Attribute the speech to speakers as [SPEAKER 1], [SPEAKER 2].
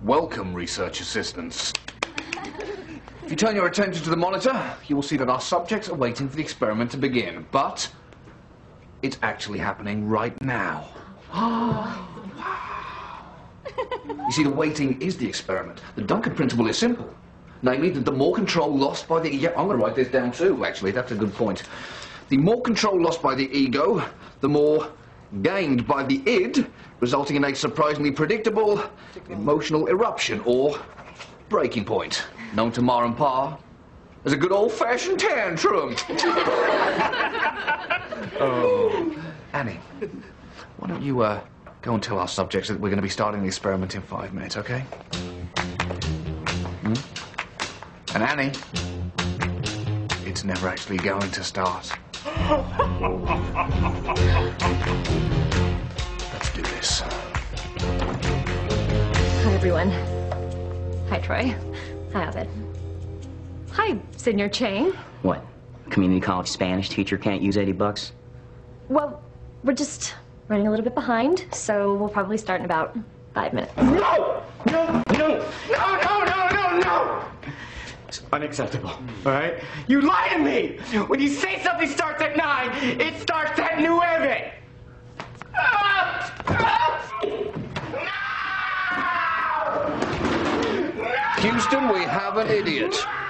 [SPEAKER 1] Welcome, research assistants. If you turn your attention to the monitor, you will see that our subjects are waiting for the experiment to begin. But it's actually happening right now. Oh, wow. You see, the waiting is the experiment. The Duncan principle is simple. Namely, that the more control lost by the... Yeah, I'm going to write this down too, actually. That's a good point. The more control lost by the ego, the more gained by the id, resulting in a surprisingly predictable emotional eruption, or breaking point, known to Ma and Pa as a good old-fashioned tantrum. Oh. Annie, why don't you go and tell our subjects that we're going to be starting the experiment in 5 minutes, okay? Hmm? And Annie, it's never actually going to start. Let's do this.
[SPEAKER 2] Hi, everyone. Hi, Troy. Hi, Ovid. Hi, Senor Chang.
[SPEAKER 3] What? Community college Spanish teacher can't use $80?
[SPEAKER 2] Well, we're just running a little bit behind, so we'll probably start in about 5 minutes.
[SPEAKER 4] No! No! No! No! No! No! No! No! It's unacceptable, all right? You lie to me! When you say something starts at 9, it starts at 9!
[SPEAKER 1] Houston, we have an idiot.